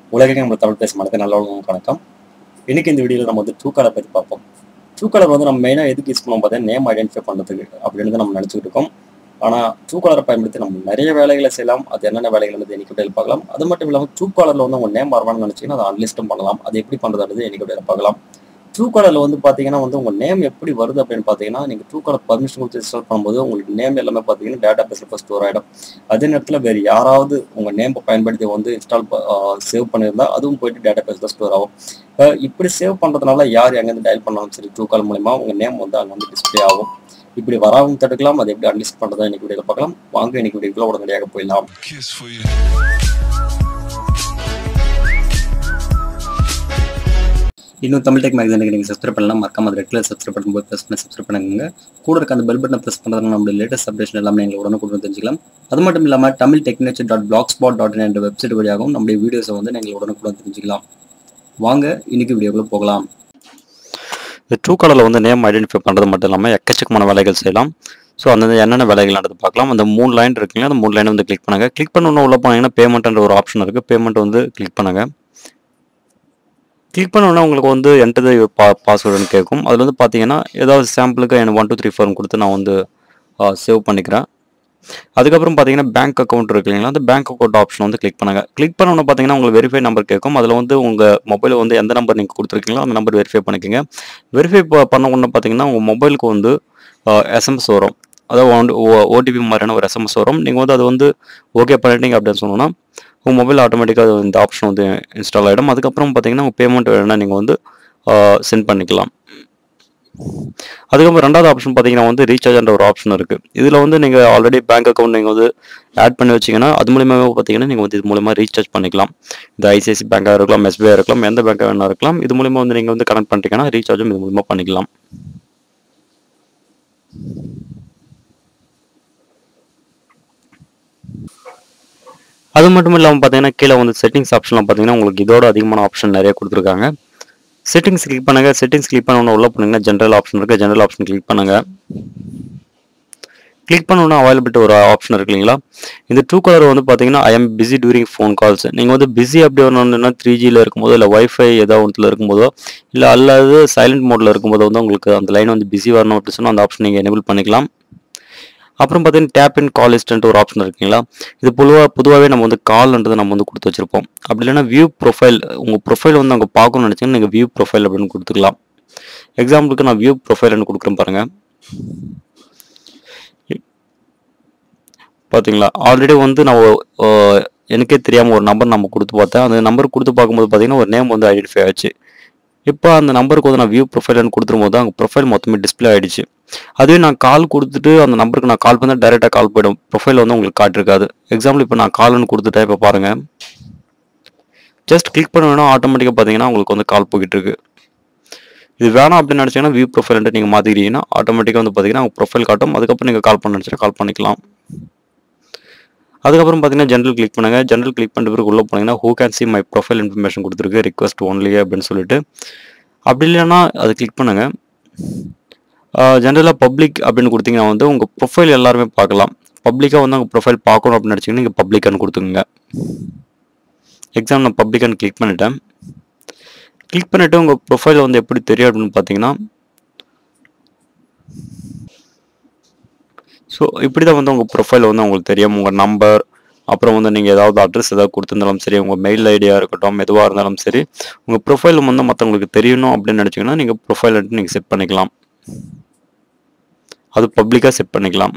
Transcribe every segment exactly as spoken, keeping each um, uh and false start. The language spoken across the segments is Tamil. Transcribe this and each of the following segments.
உலகமே நம்ம தமிழ் பேச மாட்டது நல்ல வணக்கம். இன்னைக்கு இந்த வீடியோவில் நம்ம வந்து ட்ரூ காலர் பற்றி பார்ப்போம். ட்ரூ காலர் வந்து நம்ம மெயினாக எதுக்கு யூஸ் பண்ணுவோம் பார்த்தீங்கன்னா நேம் ஐடென்டிஃபை பண்ணுறதுக்கு அப்படின்னு நம்ம நினச்சிக்கிட்டு இருக்கோம். ஆனால் ட்ரூ காலரை பயன்படுத்தி நம்ம நிறைய வேலைகளை செய்யலாம். அது என்னென்ன வேலைகள் வந்து இன்னைக்கு வீடியோவில் பார்க்கலாம். அது மட்டும் இல்லாமல் ட்ரூ காலரில் வந்து உங்கள் நேம் வரணும்னு நினச்சிங்கன்னா அதை அன்லிஸ்ட்டும் பண்ணலாம். அது எப்படி பண்ணுறதுன்றது இன்னைக்கு வீடியோவில் பார்க்கலாம். ட்ரூ காலரில் வந்து பார்த்தீங்கன்னா வந்து உங்கள் நேம் எப்படி வருது அப்படின்னு பார்த்தீங்கன்னா நீங்கள் ட்ரூ காலர் பர்மிஷன் கொடுத்து இன்ஸ்டால் பண்ணும்போது உங்களுக்கு நேம் எல்லாமே பார்த்தீங்கன்னா டேட்டா பேஸில் ஃபஸ்ட் ஸ்டோர் ஆகிடும். அதே நேரத்தில் வேறு யாராவது உங்கள் நேம் பயன்படுத்தி வந்து இன்ஸ்டால் சேவ் பண்ணியிருந்தால் அதுவும் போயிட்டு டேட்டா பேஸில் ஸ்டோர் ஆகும். இப்படி சேவ் பண்ணுறதுனால யார் எங்கேருந்து டயல் பண்ணாலும் சரி ட்ரூ கால் மூலிமா உங்கள் நேம் வந்து அங்கே வந்து டிஸ்பிளே ஆகும். இப்படி வராமல் தடுக்கலாம். அதை எப்படி அன்லிஸ்ட் பண்ணுறதா இன்னைக்கு வீடியோவில் பார்க்கலாம். வாங்க இன்னைக்கு வீடியோக்குள்ள உடனடியாக போயிடலாம். இன்னும் தமிழ் டெக் மேகசினுக்கு நீங்கள் சப்ஸ்கிரைப் பண்ணலாம். மறக்காம அது ரெட் கலர் சப்ஸ்கிரைப் பண்ணும்போது ப்ரெஸ் பண்ணி சப்ஸ்கிரைப் பண்ணுங்க. கூட இருக்க அந்த பெல் பட்டனை ப்ரெஸ் பண்ணுறதுனால நம்மளுடைய லேட்டஸ்ட் அப்டேஷன் எல்லாமே எங்களை உடனே கொண்டு தெரிஞ்சுக்கலாம். அது மட்டும் இல்லாமல் Tamil Technature dot blogspot dot in என்ற வெப்சைட் வழியாகவும் நம்முடைய வீடியோஸை வந்து நீங்கள் உடனே கூட தெரிஞ்சுக்கலாம். வாங்க இன்னைக்கு வீடியோக்குள்ளே போகலாம். இந்த ட்ரூ காலரில் வந்து நேம் ஐடென்டிஃபை பண்ணுறது மட்டும் இல்லாமல் எக்கச்சக்கமான வேலைகள் செய்யலாம். ஸோ அந்த என்னென்ன வேலைகள்ன்றது பார்க்கலாம். அந்த மூணு லைன் இருக்குங்க, அந்த மூணு லைனை வந்து கிளிக் பண்ணுங்கள். கிளிக் பண்ண உள்ள போனீங்கன்னா பேமெண்ட்ன்ற ஒரு ஆப்ஷன் இருக்குது. பேமெண்ட் வந்து கிளிக் பண்ணுங்கள். கிளிக் பண்ணோன்னா உங்களுக்கு வந்து என்டர் பா பாஸ்வேர்டுன்னு கேட்கும். அதில் வந்து பார்த்தீங்கன்னா ஏதாவது சாம்பிளுக்கு எனக்கு ஒன் டூ த்ரீ ஃபோர்னு கொடுத்து நான் வந்து சேவ் பண்ணிக்கிறேன். அதுக்கப்புறம் பார்த்தீங்கன்னா பேங்க் அக்கௌண்ட் இருக்கு இல்லைங்களா, அந்த பேங்க் அக்கௌண்ட் ஆப்ஷன் வந்து கிளிக் பண்ணுங்கள். கிளிக் பண்ணோன்னு பார்த்தீங்கன்னா உங்களுக்கு வெரிஃபை நம்பர் கேட்கும். அதில் வந்து உங்கள் மொபைலில் வந்து எந்த நம்பர் நீங்கள் கொடுத்துருக்கீங்களோ அந்த நம்பர் வெரிஃபை பண்ணிக்கோங்க. வெரிஃபை பண்ண உடனே பார்த்தீங்கன்னா உங்கள் மொபைலுக்கு வந்து எஸ்எம்எஸ் வரும். அதாவது ஓடிபி மாதிரியான ஒரு எஸ்எம்எஸ் வரும். நீங்கள் வந்து அது வந்து ஓகே பண்ணிட்டீங்க அப்படின்னு சொன்னோன்னா உங்கள் மொபைல் ஆட்டோமேட்டிக்காக இந்த ஆப்ஷன் வந்து இன்ஸ்டால் ஆகிடும். அதுக்கப்புறம் பார்த்தீங்கன்னா உங்கள் பேமெண்ட் வேணும்னா நீங்கள் வந்து சென்ட் பண்ணிக்கலாம். அதுக்கப்புறம் ரெண்டாவது ஆப்ஷன் பார்த்தீங்கன்னா வந்து ரீசார்ஜ்ன்ற ஒரு ஆப்ஷன் இருக்குது. இதில் வந்து நீங்கள் ஆல்ரெடி பேங்க் அக்கௌண்ட் நீங்கள் வந்து ஆட் பண்ணி வச்சிங்கன்னா அது மூலியமாக பார்த்தீங்கன்னா நீங்கள் வந்து இது மூலமாக ரீசார்ஜ் பண்ணிக்கலாம். இந்த ஐசிஐசி பேங்காக இருக்கலாம், எஸ்பிஐ இருக்கலாம், எந்த பேங்காக வேணா இருக்கலாம். இது மூலிமா வந்து நீங்கள் வந்து கனெக்ட் பண்ணிட்டீங்கன்னா ரீசார்ஜும் இது மூலமாக பண்ணிக்கலாம். அது மட்டும் இல்லாமல் பார்த்தீங்கன்னா கீழே வந்து செட்டிங்ஸ் ஆப்ஷன்லாம் பார்த்தீங்கன்னா உங்களுக்கு இதோட அதிகமான ஆப்ஷன் நிறைய கொடுத்துருக்காங்க. செட்டிங்ஸ் கிளிக் பண்ணுங்க. செட்டிங்ஸ் கிளிக் பண்ண உள்ள போனீங்கன்னா ஜென்ரல் ஆப்ஷன் இருக்குது. ஜென்ரல் ஆப்ஷன் கிளிக் பண்ணுங்க. கிளிக் பண்ணோன்னா அவைலபிலிட்டி ஒரு ஆப்ஷன் இருக்கு இல்லைங்களா. இந்த ட்ரூ காலர் வந்து பார்த்தீங்கன்னா I am busy during phone calls. நீங்கள் வந்து பிஸி அப்படி வரணும்னா த்ரீ ஜியில் இருக்கும்போதோ இல்லை ஒய்ஃபை ஏதாவது ஒன்றில் இருக்கும்போதோ இல்லை அல்லது சைலண்ட் மோடில் இருக்கும்போதோ வந்து உங்களுக்கு அந்த லைன் வந்து பிஸி வரணும் அப்படின்னு சொன்னால் அந்த ஆப்ஷன் நீங்கள் எனேபிள் பண்ணிக்கலாம். அப்புறம் பார்த்தீங்கன்னா டேப் இன் கால் லிஸ்ட்ன்ட்டு ஒரு ஆப்ஷன் இருக்குங்களா. இது பொதுவாக பொதுவாகவே நம்ம வந்து கால்ன்றதை நம்ம வந்து கொடுத்து வச்சிருப்போம். அப்படி இல்லைன்னா வியூ ப்ரொஃபைல், உங்கள் ப்ரொஃபைல் வந்து அவங்க பார்க்கணும்னு நினச்சிங்கன்னா நீங்கள் வியூ ப்ரொஃபைல் அப்படின்னு கொடுத்துக்கலாம். எக்ஸாம்பிளுக்கு நான் வியூ ப்ரொஃபைல்னு கொடுக்குறேன் பாருங்கள். பார்த்தீங்களா, ஆல்ரெடி வந்து நான் எனக்கே தெரியாமல் ஒரு நம்பர் நம்ம கொடுத்து பார்த்தேன். அந்த நம்பர் கொடுத்து பார்க்கும்போது பார்த்தீங்கன்னா ஒரு நேம் வந்து ஐடென்டிஃபை ஆச்சு. இப்போ அந்த நம்பருக்கு வந்து நான் வியூ ப்ரொஃபைல்னு கொடுத்துரும்போது அங்கே ப்ரொஃபைல் மொத்தமே டிஸ்பிளே ஆகிடுச்சு. அதுவே நான் கால் கொடுத்துட்டு அந்த நம்பருக்கு நான் கால் பண்ணால் டைரெக்டாக கால் போய்டும். ப்ரொஃபைல் வந்து உங்களுக்கு காட்டிருக்காது. எக்ஸாம்பிள் இப்போ நான் கால்னு கொடுத்துட்டேன். இப்போ பாருங்கள், ஜஸ்ட் கிளிக் பண்ண வேணும், ஆட்டோமேட்டிக்காக பார்த்தீங்கன்னா உங்களுக்கு வந்து கால் போய்கிட்டு இருக்கு. இது வேணாம் அப்படின்னு நினச்சிங்கன்னா வியூ ப்ரொஃபைல்ன்ட்டு நீங்கள் மாற்றிக்கிறீங்கன்னா ஆட்டோமேட்டிக்காக வந்து பார்த்தீங்கன்னா உங்கள் ப்ரொஃபைல் காட்டும். அதுக்கப்புறம் நீங்கள் கால் பண்ண நினச்சினா கால் பண்ணிக்கலாம். அதுக்கப்புறம் பார்த்தீங்கன்னா ஜென்ரல் கிளிக் பண்ணுங்கள். ஜென்ரல் கிளிக் பண்ணிட்டு பிறகு உள்ளே போனீங்கன்னா who can see my profile information கொடுத்துருக்கு, ரிக்வஸ்ட் ஒன்லி அப்படின்னு சொல்லிட்டு. அப்படி இல்லைன்னா அது கிளிக் பண்ணுங்கள். ஜென்ரலாக பப்ளிக் அப்படின்னு கொடுத்தீங்கன்னா வந்து உங்கள் ப்ரொஃபைல் எல்லாருமே பார்க்கலாம். பப்ளிக்காக வந்து உங்கள் ப்ரொஃபைல் பார்க்கணும் அப்படின்னு நினச்சிங்கன்னா நீங்கள் பப்ளிக்கான்னு கொடுத்துங்க. எக்ஸாம் நான் பப்ளிக்கான்னு கிளிக் பண்ணிட்டேன். கிளிக் பண்ணிவிட்டு உங்கள் ப்ரொஃபைல் வந்து எப்படி தெரியும் அப்படின்னு பார்த்தீங்கன்னா ஸோ இப்படி தான் வந்து உங்கள் ப்ரொஃபைல் வந்து உங்களுக்கு தெரியும். உங்கள் நம்பர், அப்புறம் வந்து நீங்கள் ஏதாவது அட்ரஸ் ஏதாவது கொடுத்துருந்தாலும் சரி, உங்கள் மெயில் ஐடியாக இருக்கட்டும், எதுவாக இருந்தாலும் சரி, உங்கள் ப்ரொஃபைல் வந்து மற்றவங்களுக்கு தெரியணும் அப்படின்னு நினச்சிங்கன்னா நீங்கள் ப்ரொஃபைல் நீங்கள் செட் பண்ணிக்கலாம். அது பப்ளிக்காக செட் பண்ணிக்கலாம்.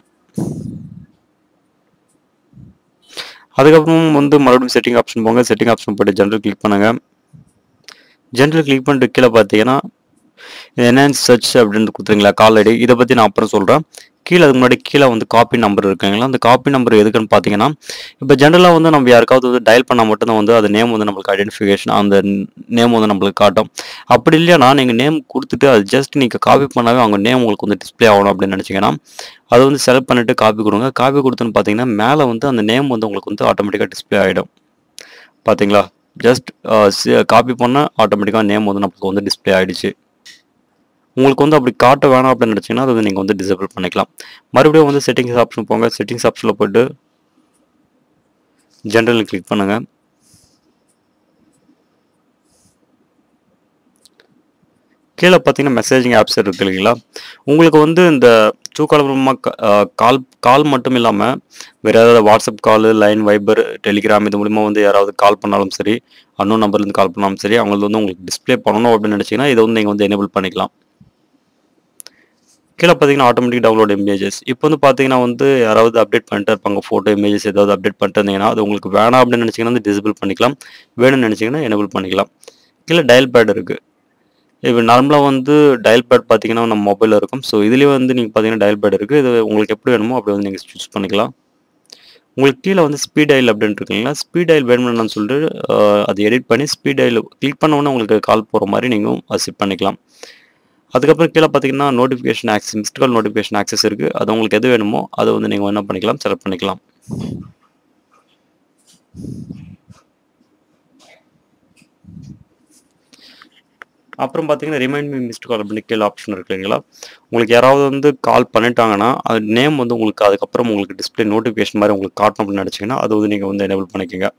அதுக்கப்புறம் வந்து மறுபடியும் செட்டிங் ஆப்ஷன் போங்க. செட்டிங் ஆப்ஷன் போய்ட்டு ஜென்ரல் கிளிக் பண்ணுங்கள். ஜென்ரல் கிளிக் பண்ணிட்டு கீழே பார்த்தீங்கன்னா என்ஹான்ஸ் சர்ச் அப்படின்னு கொடுத்துருங்களா கால் ஐடி. இதை பற்றி நான் அப்புறம் சொல்கிறேன். கீழே அதுக்கு முன்னாடி கீழே வந்து காப்பி நம்பர் இருக்குங்களா, அந்த காப்பி நம்பர் எதுக்குன்னு பார்த்தீங்கன்னா இப்போ ஜென்ரலாக வந்து நம்ம யாருக்காவது வந்து டயல் பண்ணால் மட்டும்தான் வந்து அது நேம் வந்து நம்மளுக்கு ஐடென்டிஃபிகேஷன் அந்த நேம் வந்து நம்மளுக்கு காட்டும். அப்படி இல்லைன்னா நீங்கள் நேம் கொடுத்துட்டு அது ஜஸ்ட் நீங்கள் காப்பி பண்ணாவே அவங்க நேம் உங்களுக்கு வந்து டிஸ்பிளே ஆகணும் அப்படின்னு நினச்சிங்கன்னா அதை வந்து செலக்ட் பண்ணிவிட்டு காப்பி கொடுங்க. காப்பி கொடுத்துன்னு பார்த்தீங்கன்னா மேலே வந்து அந்த நேம் வந்து உங்களுக்கு வந்து ஆட்டோமேட்டிக்காக டிஸ்பிளே ஆகிடும். பார்த்தீங்களா, ஜஸ்ட் காப்பி பண்ணால் ஆட்டோமேட்டிக்காக நேம் வந்து நம்மளுக்கு வந்து டிஸ்பிளே ஆகிடுச்சு. உங்களுக்கு வந்து அப்படி காட்ட வேணாம் அப்படின்னு நினச்சிங்கன்னா அதை நீங்கள் வந்து டிசேபிள் பண்ணிக்கலாம். மறுபடியும் வந்து செட்டிங்ஸ் ஆப்ஷன் போங்க. செட்டிங்ஸ் ஆப்ஷனில் போய்ட்டு ஜென்ரல் கிளிக் பண்ணுங்கள். கீழே பார்த்தீங்கன்னா மெசேஜிங் ஆப்ஸ் இருக்குது இல்லைங்களா, உங்களுக்கு வந்து இந்த ட்ரூ காலர் மூலமாக கால் கால் மட்டும் இல்லாமல் வேறு ஏதாவது வாட்ஸ்அப் காலு, லைன், வைபர், டெலிகிராம் இது மூலிமா வந்து யாராவது கால் பண்ணாலும் சரி, அன்னோன் நம்பர்லேருந்து கால் பண்ணாலும் சரி, அவங்களுக்கு வந்து உங்களுக்கு டிஸ்பிளே பண்ணணும் அப்படின்னு நினச்சிங்கன்னா இதை வந்து நீங்கள் வந்து எனேபிள் பண்ணிக்கலாம். கீழே பார்த்தீங்கன்னா ஆட்டோமேட்டிக் டவுன்லோட் இமேஜஸ். இப்போ வந்து பார்த்தீங்கன்னா வந்து யாராவது அப்டேட் பண்ணிட்டு இருப்பாங்க, ஃபோட்டோ இமேஜஸ் ஏதாவது அப்டேட் பண்ணிட்டு இருந்தீங்கன்னா அது உங்களுக்கு வேணாம் அப்படின்னு நினச்சிங்கன்னா வந்து டிசேபிள் பண்ணிக்கலாம், வேணும்னு நினச்சிங்கன்னா எனேபிள் பண்ணிக்கலாம். கீழே டயல் பேட் இருக்குது. இப்போ நார்மலாக வந்து டயல் பேட் பார்த்தீங்கன்னா நம்ம மொபைலில் இருக்கும். ஸோ இதுலேயே வந்து நீங்கள் பார்த்தீங்கன்னா டயல் பேட் இருக்குது. இது உங்களுக்கு எப்படி வேணுமோ அப்படி வந்து நீங்கள் சூஸ் பண்ணிக்கலாம். உங்களுக்கு கீழே வந்து ஸ்பீட் டயல் அப்படின்ட்டு இருக்குங்களா, ஸ்பீட் டயல் வேணும்னு சொல்லிட்டு அதை எடிட் பண்ணி ஸ்பீட் டயல் கிளிக் பண்ணோன்னே உங்களுக்கு கால் போகிற மாதிரி நீங்கள் அதை செட் பண்ணிக்கலாம். அதுக்கப்புறம் கீழே பார்த்தீங்கன்னா notification access, missed call notification access இருக்குது. அது உங்களுக்கு எது வேணுமோ அதை வந்து நீங்கள் என்ன பண்ணிக்கலாம், செலக்ட் பண்ணிக்கலாம். அப்புறம் பார்த்தீங்கன்னா ரிமைண்ட் மீ மிஸ்ட் கால் அப்படின்னு கீழே ஆப்ஷன் இருக்கு இல்லைங்களா, உங்களுக்கு யாராவது வந்து கால் பண்ணிட்டாங்கன்னா அது நேம் வந்து உங்களுக்கு அதுக்கப்புறம் உங்களுக்கு டிஸ்பிளே நோட்டிஃபிகேஷன் மாதிரி உங்களுக்கு காட்டணும் அப்படின்னு நினச்சிங்கன்னா அது வந்து நீங்கள் வந்து எனேபிள் பண்ணிக்கோங்க.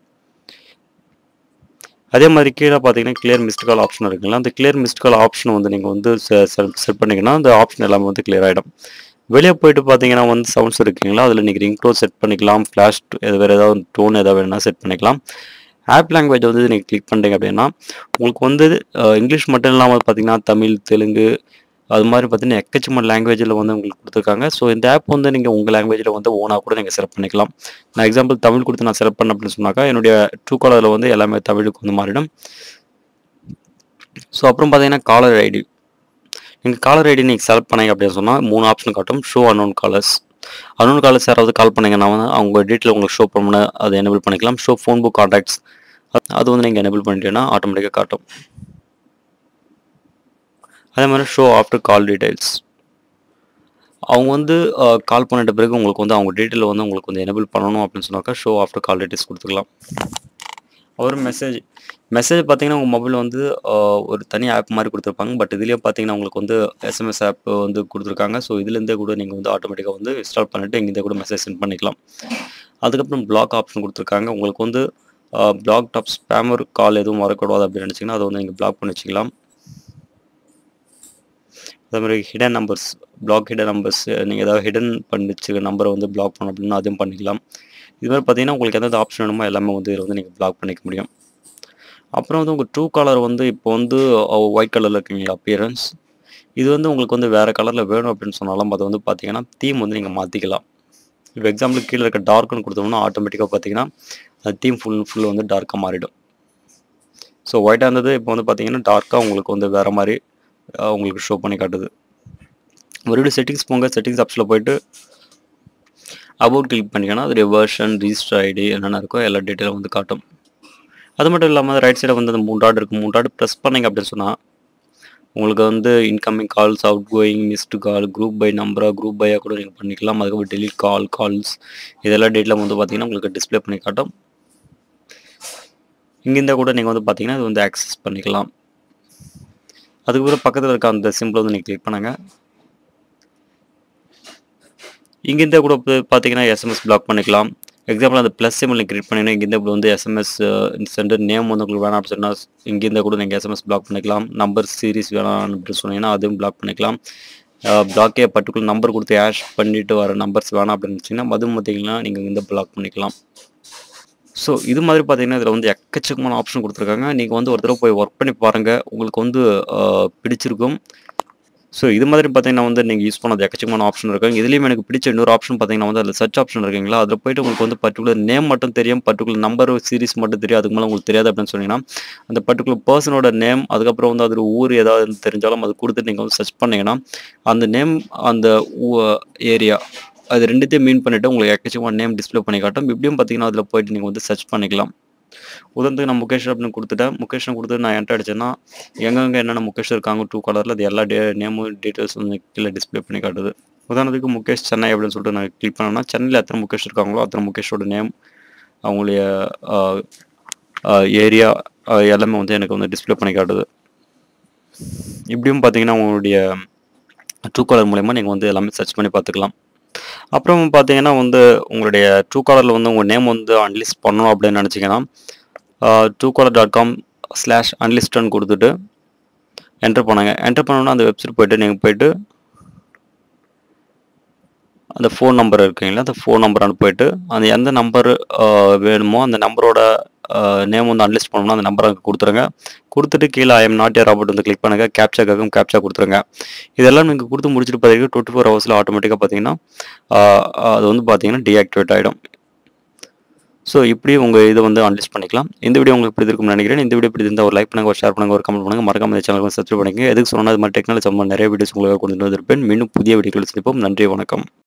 அதே மாதிரி கீழே பார்த்தீங்கன்னா கிளியர் மிஸ்ட் கால் ஆப்ஷன் இருக்குங்களா, அந்த கிளியர் மிஸ்ட் கால் ஆப்ஷன் வந்து நீங்கள் வந்து செட் பண்ணிங்கன்னா அந்த ஆப்ஷன் எல்லாமே வந்து கிளியர் ஆகிடும். வெளியே போயிட்டு பார்த்தீங்கன்னா வந்து சவுண்ட்ஸ் இருக்குங்களா, அதில் நீங்கள் ரிங் டோன் செட் பண்ணிக்கலாம், ஃப்ளாஷ் வேறு ஏதாவது டோன் ஏதாவது வேணும்னா செட் பண்ணிக்கலாம். ஆப் லாங்குவேஜ் வந்து நீங்கள் கிளிக் பண்ணுறீங்க அப்படின்னா உங்களுக்கு வந்து இங்கிலீஷ் மட்டும் இல்லாமல் பார்த்தீங்கன்னா தமிழ், தெலுங்கு அது மாதிரி பார்த்தீங்கன்னா எக்கச்சக்கமான லாங்குவேஜில் வந்து உங்களுக்கு கொடுத்துருக்காங்க. ஸோ இந்த ஆப் வந்து நீங்கள் உங்கள் லாங்குவேஜில் வந்து ஓனாக கூட நீங்கள் செலக்ட் பண்ணிக்கலாம். நான் எக்ஸாம்பிள் தமிழ் கொடுத்து நான் செலக்ட் பண்ண அப்படின்னு சொன்னாக்கா என்னுடைய ட்ரூ காலரில் வந்து எல்லாமே தமிழுக்கு வந்து மாறிடும். ஸோ அப்புறம் பார்த்தீங்கன்னா காலர் ஐடி, நீங்கள் காலர் ஐடி நீங்கள் செலக்ட் பண்ணீங்க அப்படின்னு சொன்னால் மூணு ஆப்ஷன் காட்டும். Show unknown callers, unknown callers யாராவது கால் பண்ணிங்கன்னா வந்து அவங்க டீட்டெயில் உங்களுக்கு ஷோ பண்ண அதை எனேபிள் பண்ணிக்கலாம். ஷோ ஃபோன் புக் கான்டாக்ட்ஸ் அது வந்து நீங்கள் எனேபிள் பண்ணிட்டீங்கன்னா ஆட்டோமேட்டிக்காக காட்டும். அதே மாதிரி ஷோ ஆஃப்டர் கால் டீடைல்ஸ், அவங்க வந்து கால் பண்ணிட்ட பிறகு உங்களுக்கு வந்து அவங்க டீட்டெயில் வந்து உங்களுக்கு வந்து எனேபிள் பண்ணணும் அப்படின்னு சொன்னாக்கா ஷோ ஆஃப்டர் கால் டீடைல்ஸ் கொடுத்துக்கலாம். ஒரு மெசேஜ் மெசேஜ் பார்த்தீங்கன்னா உங்கள் மொபைலில் வந்து ஒரு தனி ஆப் மாதிரி கொடுத்துருப்பாங்க. பட் இதுலேயே பார்த்தீங்கன்னா உங்களுக்கு வந்து எஸ்எம்எஸ் ஆப் வந்து கொடுத்துருக்காங்க. ஸோ இதுலேருந்தே கூட நீங்கள் வந்து ஆட்டோமேட்டிக்காக வந்து இன்ஸ்டால் பண்ணிவிட்டு இங்கேருந்தே கூட மெசேஜ் சென்ட் பண்ணிக்கலாம். அதுக்கப்புறம் பிளாக் ஆப்ஷன் கொடுத்துருக்காங்க. உங்களுக்கு வந்து பிளாக் டாப் ஸ்பேமர் கால் எதுவும் வரக்கூடாது அப்படின்னு நினச்சிங்கன்னா அதை வந்து நீங்கள் பிளாக் பண்ணி வச்சுக்கலாம். அதே மாதிரி hidden numbers, block hidden numbers, நீங்கள் ஏதாவது ஹிடன் பண்ணி வச்சுக்க நம்பரை வந்து பிளாக் பண்ணணும் அப்படின்னா அதுவும் பண்ணிக்கலாம். இது மாதிரி பார்த்தீங்கன்னா உங்களுக்கு எந்தெந்த ஆப்ஷன் வேணுமோ எல்லாமே வந்து இதில் வந்து நீங்கள் பிளாக் பண்ணிக்க முடியும். அப்புறம் வந்து உங்கள் ட்ரூ காலர் வந்து இப்போ வந்து ஒயிட் கலரில் இருக்குங்களா அப்பியரன்ஸ், இது வந்து உங்களுக்கு வந்து வேறு கலரில் வேணும் அப்படின்னு சொன்னாலும் அதை வந்து பார்த்தீங்கன்னா தீம் வந்து நீங்கள் மாற்றிக்கலாம். இப்போ எக்ஸாம்பிள் கீழே இருக்க டார்க்குன்னு கொடுத்தோம்னா ஆட்டோமேட்டிக்காக பார்த்தீங்கன்னா அது தீம் ஃபுல் ஃபுல் வந்து டார்க்காக மாறிடும். ஸோ ஒயிட்டாக இருந்தது இப்போ வந்து பார்த்தீங்கன்னா டார்க்காக உங்களுக்கு வந்து வேறு மாதிரி உங்களுக்கு ஷோ பண்ணி காட்டுது. மறுபடியும் செட்டிங்ஸ் போங்க, செட்டிங்ஸ் ஆப்ஷனில் போயிட்டு அபவுட் கிளிக் பண்ணிங்கன்னா அதோடைய வெர்ஷன், ரிஜிஸ்டர் ஐடி என்னென்ன இருக்கோ எல்லா டீட்டெயிலும் வந்து காட்டும். அது மட்டும் இல்லாமல் ரைட் சைடில் வந்து அந்த மூணு டாட் இருக்குது, மூணு டாட் ப்ரெஸ் பண்ணிங்க அப்படின்னு சொன்னால் உங்களுக்கு வந்து incoming calls, outgoing, missed call, group by நம்பராக குரூப் பையாக கூட நீங்கள் பண்ணிக்கலாம். அதுக்கப்புறம் டெலிட் கால், கால்ஸ் இதெல்லாம் டீட்டெயிலும் வந்து பார்த்தீங்கன்னா உங்களுக்கு டிஸ்பிளே பண்ணி காட்டும். இங்கேருந்தே கூட நீங்கள் வந்து பார்த்தீங்கன்னா இது வந்து ஆக்சஸ் பண்ணிக்கலாம். அதுக்கப்புறம் பக்கத்தில் இருக்க அந்த சிம்பிள் வந்து நீங்கள் கிளிக் பண்ணுங்கள். இங்கேருந்தே கூட பார்த்தீங்கன்னா எஸ்எம்எஸ் பிளாக் பண்ணிக்கலாம். எக்ஸாம்பிள் அந்த ப்ளஸ் சிம்பிள் நீங்கள் கிளிக் பண்ணிங்கன்னா இங்கேருந்தே இப்படி வந்து எஸ்எம்எஸ் சென்டர் நேம் வந்து உங்களுக்கு வேணாம் அப்படின்னு சொன்னால் இங்கேருந்தே கூட நீங்கள் எஸ்எம்எஸ் பிளாக் பண்ணிக்கலாம். நம்பர் சீரிஸ் வேணாம் அப்படின்னு சொன்னீங்கன்னா அதுவும் பிளாக் பண்ணிக்கலாம். பிளாக்கே பர்டிகுலர் நம்பர் கொடுத்து ஆஷ் பண்ணிட்டு வர நம்பர்ஸ் வேணாம் அப்படின்னு வச்சிங்கன்னா அதுவும் பார்த்தீங்கன்னா நீங்கள் இந்த பிளாக் பண்ணிக்கலாம். ஸோ இது மாதிரி பார்த்தீங்கன்னா இதில் வந்து எக்கச்சக்கமான ஆப்ஷன் கொடுத்துருக்காங்க. நீங்கள் வந்து ஒரு தடவை போய் ஒர்க் பண்ணி பாருங்கள், உங்களுக்கு வந்து பிடிச்சிருக்கும். ஸோ இது மாதிரி பார்த்தீங்கன்னா வந்து நீங்கள் யூஸ் பண்ணது எக்கச்சக்கமான ஆப்ஷன் இருக்கும். இதுலேயும் எனக்கு பிடிச்ச இன்னொரு ஆப்ஷன் பார்த்தீங்கன்னா வந்து அதில் சர்ச் ஆப்ஷன் இருக்குங்களா, அதில் போய்ட்டு உங்களுக்கு வந்து பர்டிகுலர் நேம் மட்டும் தெரியும், பர்டிகுலர் நம்பர் சீரிஸ் மட்டும் தெரியும், அதுக்கு மேலே உங்களுக்கு தெரியாது அப்படின்னு சொன்னீங்கன்னா அந்த பர்டிகுலர் பர்சனோட நேம், அதுக்கப்புறம் வந்து அதில் ஊர் ஏதாவது தெரிஞ்சாலும் அது கொடுத்துட்டு நீங்கள் வந்து சர்ச் பண்ணிங்கன்னா அந்த நேம், அந்த ஏரியா அது ரெண்டுத்தையும் மீன் பண்ணிவிட்டு உங்களுக்கு எக்கச்சக்கமான நேம் டிஸ்பிளே பண்ணி காட்டும். இப்படியும் பார்த்தீங்கன்னா அதில் போய்ட்டு நீங்கள் வந்து சர்ச் பண்ணிக்கலாம். உதாரணத்துக்கு நான் முகேஷ் அப்படின்னு கொடுத்துட்டேன், முகேஷன் கொடுத்துட்டு நான் என்டர் அடிச்சேன்னா எங்கெங்கே என்னென்ன முகேஷ் இருக்காங்க ட்ரூ காலரில் அது எல்லா டே நேமும் டீட்டெயில்ஸ் வந்து கீழே டிஸ்பிளே பண்ணி காட்டுது. உதாரணத்துக்கு முகேஷ் சென்னை அப்படின்னு சொல்லிட்டு நான் கிளிக் பண்ணேன்னா சென்னையில் எத்தனை முகேஷ் இருக்காங்களோ அத்தனை முகேஷோட நேம், அவங்களுடைய ஏரியா எல்லாமே வந்து எனக்கு வந்து டிஸ்பிளே பண்ணி காட்டுது. இப்படியும் பார்த்தீங்கன்னா உங்களுடைய ட்ரூ காலர் மூலமா நீங்கள் வந்து எல்லாமே சர்ச் பண்ணி பார்த்துக்கலாம். அப்புறம் பார்த்தீங்கன்னா வந்து உங்களுடைய ட்ரூ காலரில் வந்து உங்கள் நேம் வந்து அன்லிஸ்ட் பண்ணணும் அப்படின்னு நினச்சிங்கன்னா true caller dot com slash அன்லிஸ்ட்னு கொடுத்துட்டு என்டர் பண்ணுங்க. என்டர் பண்ணோன்னா அந்த வெப்சைட் போய்ட்டு நீங்கள் போய்ட்டு அந்த ஃபோன் நம்பர் இருக்குங்களா, அந்த ஃபோன் நம்பரான போய்ட்டு அந்த எந்த நம்பர் வேணுமோ அந்த நம்பரோட நேம் வந்து அன்லிஸ்ட் பண்ணணும்னா அந்த நம்பரை கொடுத்துருங்க. கொடுத்துட்டு கீழே I am not a robot வந்து கிளிக் பண்ணுங்கள். கேப்சா கேட்கும், கேப்சா கொடுத்துருங்க. இதெல்லாம் நீங்கள் கொடுத்து முடிச்சுட்டு பார்த்தீங்கன்னா டுவெண்ட்டி ஃபோர் ஹவர்ஸில் ஆட்டோமேட்டிக்காக பார்த்தீங்கன்னா அது வந்து பார்த்தீங்கன்னா டீஆக்டிவேட் ஆகிடும். ஸோ இப்படி உங்கள் இதை வந்து அன்லிஸ்ட் பண்ணிக்கலாம். இந்த வீடியோ உங்களுக்கு பிடிச்சிருக்கும்னு நினைக்கிறேன். இந்த வீடியோ பிடிச்சிருந்தா ஒரு லைக் பண்ணுங்கள், ஒரு ஷேர் பண்ணுங்கள், ஒரு கமெண்ட் பண்ணுங்கள். மறக்காம இந்த சேனலுக்கு சப்ஸ்கிரைப் பண்ணிக்கங்க. எதுக்கு சொன்னால் அது மாதிரி டெக்னாலஜி சம்பந்தமாக நிறைய வீடியோஸ் உங்களுக்கு கொண்டு வந்திருப்பேன். மீண்டும் புதிய வீடியோக்கள் சந்திப்போம். நன்றி, வணக்கம்.